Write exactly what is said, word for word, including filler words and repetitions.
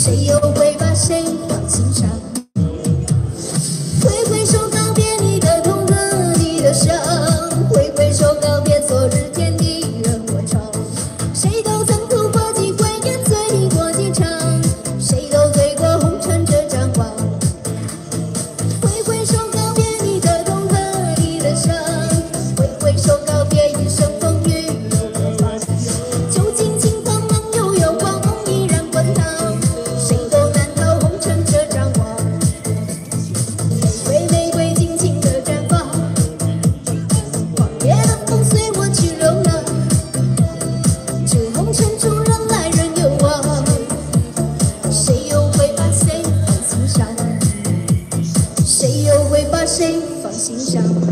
谁又会把谁放心上？挥挥手告别你的痛和你的伤，挥挥手告别昨日天地任我闯。谁都曾突破机会，也醉过几场，谁都醉过红尘这张网。挥挥手告别你的痛和你的伤，挥挥手告别一生风雨有多长。究竟情苍茫又有光梦依然滚烫，谁都难逃红尘这张网。玫瑰玫瑰尽情地绽放，狂野的风随我去流浪。这红尘中人来人有往，谁又会把谁放心上？谁又会把谁放心上？